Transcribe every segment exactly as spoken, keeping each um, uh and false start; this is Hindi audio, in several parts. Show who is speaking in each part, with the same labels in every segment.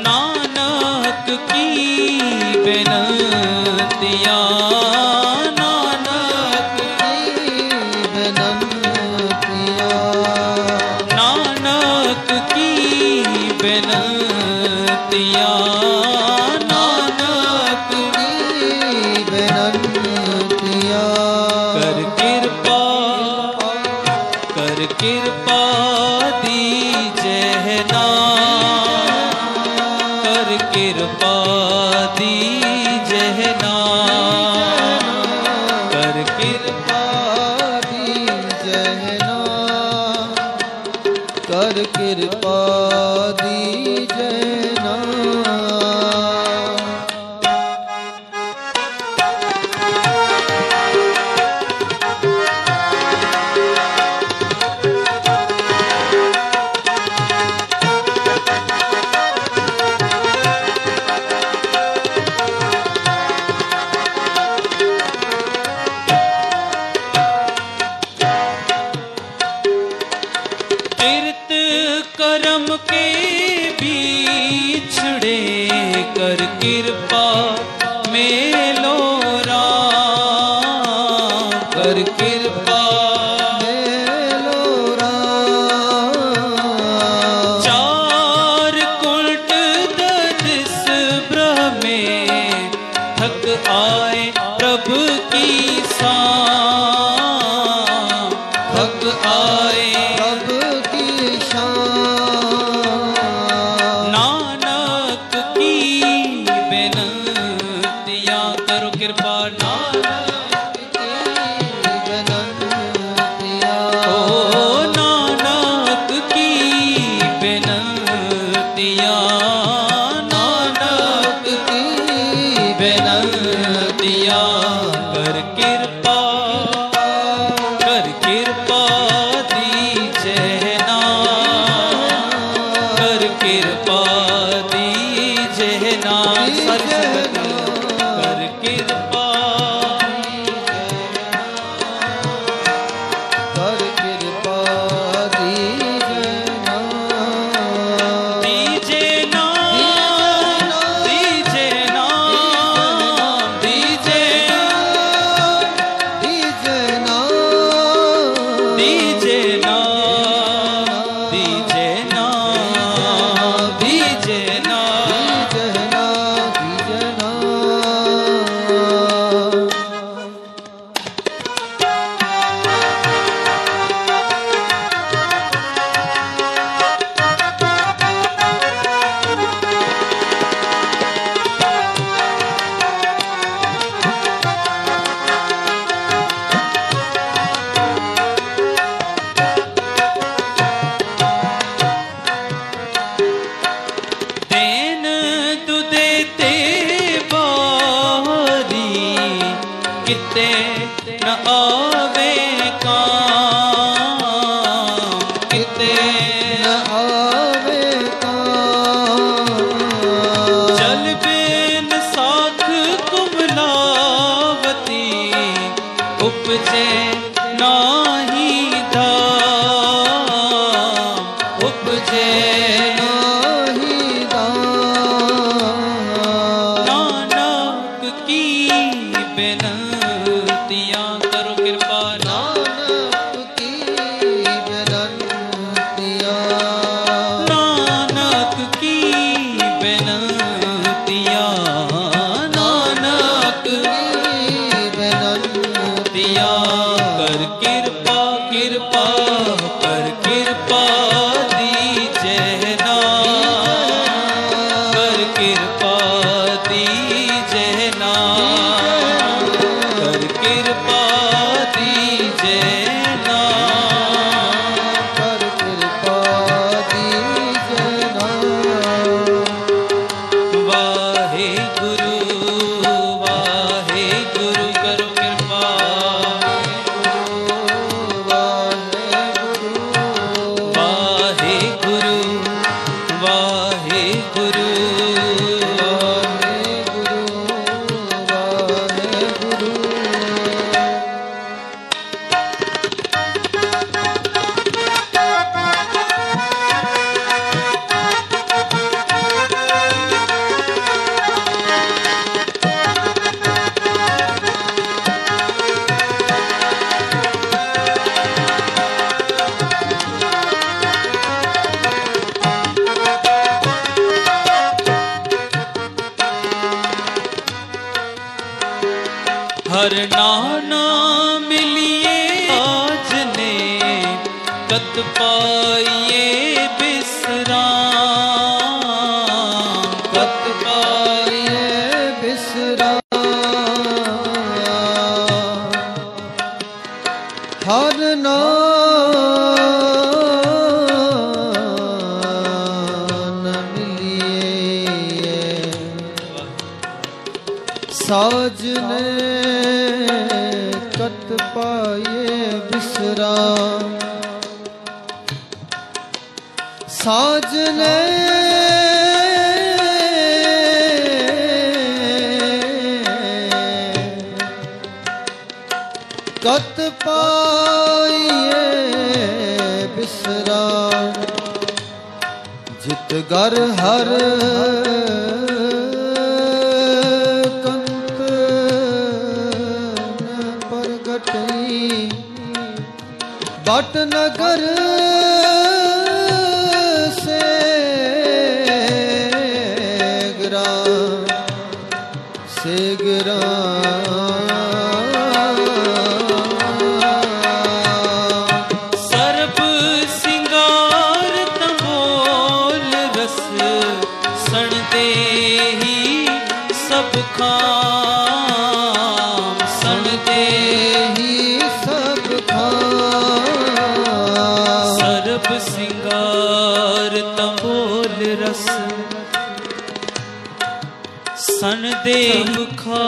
Speaker 1: नानक की बेनतिया, नानक की बेनतिया, नानक की बेनतिया, नानक की बेनतिया। कर कृपा कर कृपा दीजै ना, कर कृपा दीजै ना, कर कृपा दीजै ना, कर कृपा दीजै ना। करम के बिछड़े कर कृपा मेलो राम, कर कृपा मेलो राम। चार कुंट दस ब्रह में थक आए प्रभु की शान, थक आए प्रभु की नानक की बेनतिया। करो कृपा नानक की बेनतिया, ओ नानक की बेनतिया, नानक की बेनतिया। कर कृपा कर कृपा दीजै ना, कर कृपा दीजै ना, कर कृपा कर कृपा दीजै ना, दीजै ना, दीजै ना, दीजै दीजै ना, दीजै ना, दीजै ना, दीजै ना, दीजै ना, दीजै ना। देन तू देते बारी, किते न आवे काम, किते न आवे काम। जल बिन साख कुमलावती, उपजे नाही धाम, उपजे नाही धाम। नानक की बेनतिया
Speaker 2: पाइए विश्राम,
Speaker 1: कत पाइए विश्राम। हर नाम मिलिए साजने, कत पाइए विश्राम। साजने कत पाइए विश्राम। जित घर हर कंत न प्रगटई, बट नगर से गिरा से गिरा।
Speaker 2: सर्प सिंगार तंबोल रस, सण दे ही सब खाम, सण दे
Speaker 1: ही सब खाम।
Speaker 2: सर्प सिंगार तंबोल रस, सन देव खा।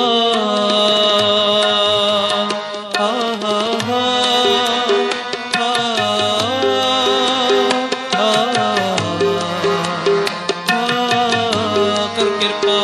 Speaker 2: कर कृपा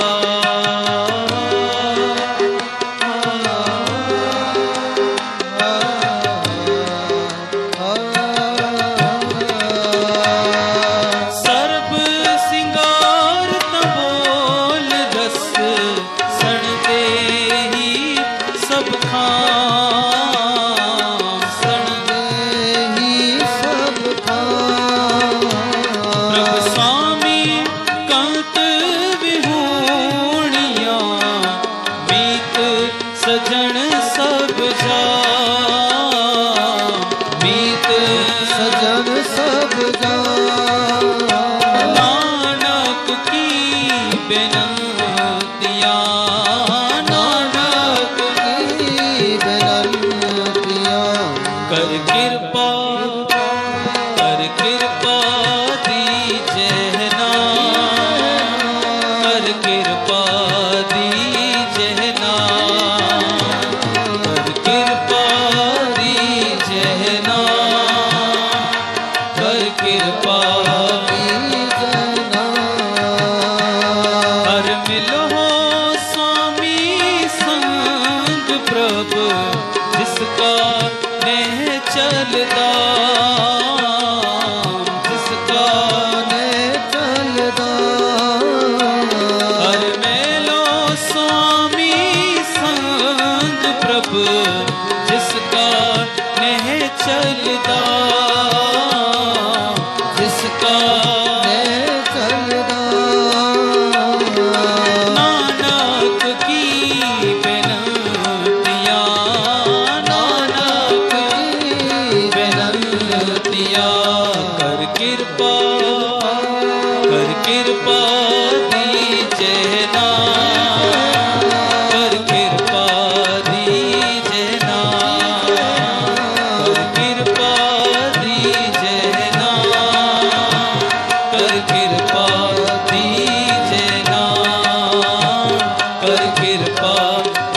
Speaker 2: सजन सब जा, मीत
Speaker 1: सजन सब जा।
Speaker 2: नानक की बेनतिया, नानक
Speaker 1: की बेनतिया।
Speaker 2: कर कृपा कर कृपा दीजिए ना, कर कृपा दीजिए ना, कर कृपा दीजिए ना, कर कृपा
Speaker 1: दीजिए ना।
Speaker 2: हर मिलो स्वामी संग प्रभु, जिसका नेह चलदा, जिसका
Speaker 1: नेह चलदा।
Speaker 2: हर मेलो स्वामी संग प्रभु, जिसका नेह चलदा, जिसका
Speaker 1: नेह चलदा।
Speaker 2: नानक की बेनतिया, नानक
Speaker 1: की
Speaker 2: बेनतिया। कर कृपा कर कृपा दीजिए ना, कर कृपा दीजिए ना, कर कृपा दीजिए ना, कर कृपा दीजिए ना, कर कृपा